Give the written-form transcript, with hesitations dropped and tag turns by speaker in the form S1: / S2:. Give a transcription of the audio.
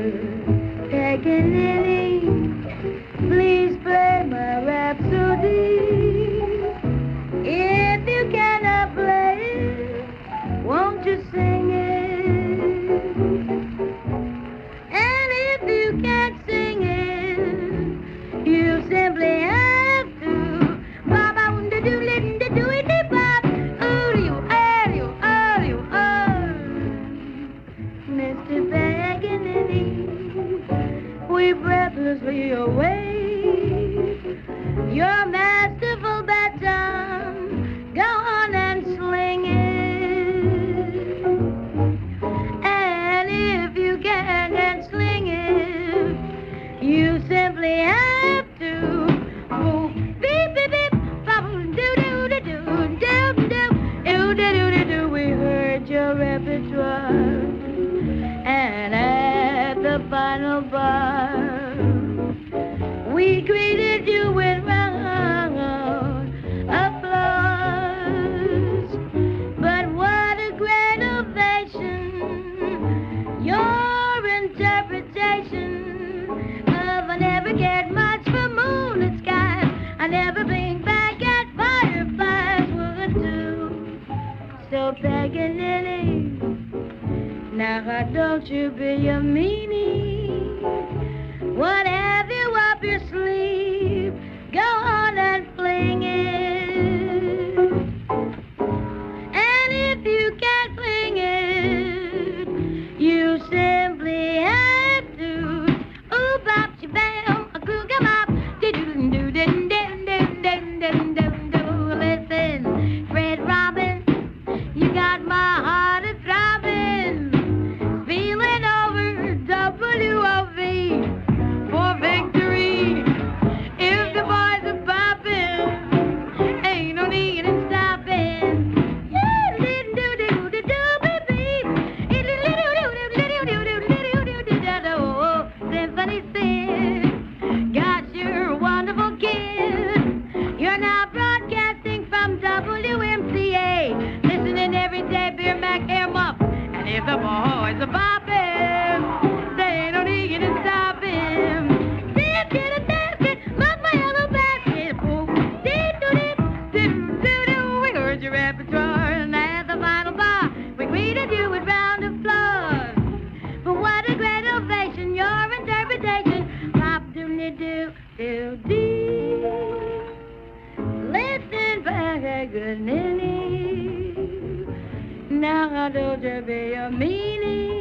S1: Paganini, please play my rhapsody. If you cannot play it, won't you sing it? And if you can't sing it, you simply have to. Baba wunda do litten to do it bop. Oh you, Mr. Paganini, we breathlessly await your masterful baton. Go on and sling it. And if you can't sling it, you simply have to. Oh, beep beep beep, do do do do do do do. We heard your repertoire, and at the final bar, we greeted you with round applause. But what a great ovation! Your interpretation of I never get much for moonlit skies, I never blink back at fireflies would do. So Paganini, now don't you be a meanie. What have you up your sleeve? Go on and fling it. And if you can't fling it, you simply have to. Ooh, bop, bam, a googa mop, do do do do do do do do. Listen, Fred Robin, you got my heart a throbbing, feeling over WOV for victory. If the boys are popping, ain't no need in stopping. Symphony sing, got your wonderful kiss. You're now broadcasting from WMCA, listening every day, Beer Mac Air Muff. And if the boys are popping, they ain't no need in stopping. Dip, get a basket, love my yellow basket. Boom, dip, do, dip, dip, do, do. We heard your repertoire, and at the final bar, we greeted you with round applause. But what a great ovation, your interpretation. Pop, doodly do, do, dee. Listen, Paganini, now don't you be a meanie.